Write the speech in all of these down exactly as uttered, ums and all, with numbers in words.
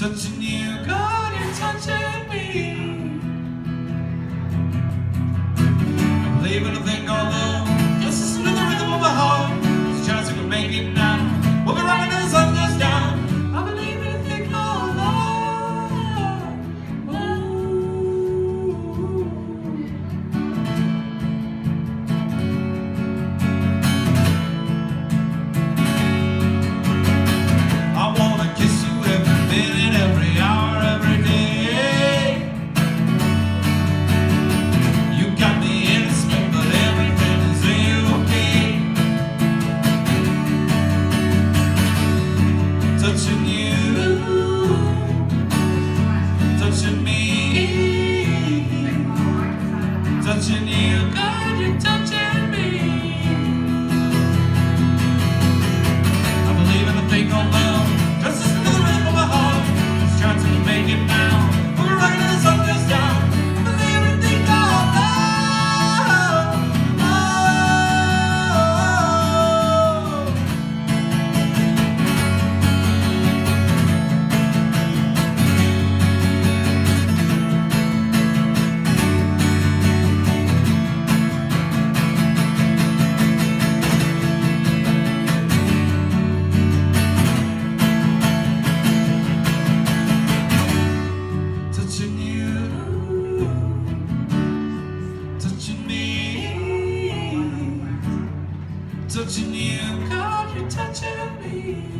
touching you, God, you're touching me. I believe in a thing called love. This is the rhythm of my heart. It's a chance we can make it now. We'll be rocking till the sun goes down. I believe in a thing called love. Ooh. I wanna kiss you every minute, every hour, every day. You got me in a spin, but everything is okay. Touching you, touching me, touching you, God, you're touching me. I believe in a thing called love. Just listen to the rhythm of my heart. It's trying to make it now. We're right till the sun goes down. I believe in a thing called love. Touching you, touching me, touching you, God, you're touching me.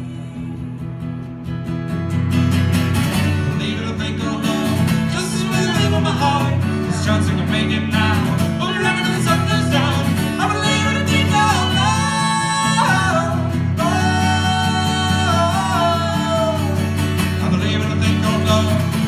Believe in a thing called love. Just as with the rhythm of my heart. This chance we can make it now. We'll be rocking till the sun goes down. I believe in a thing called love. Oh, I believe in a thing called love.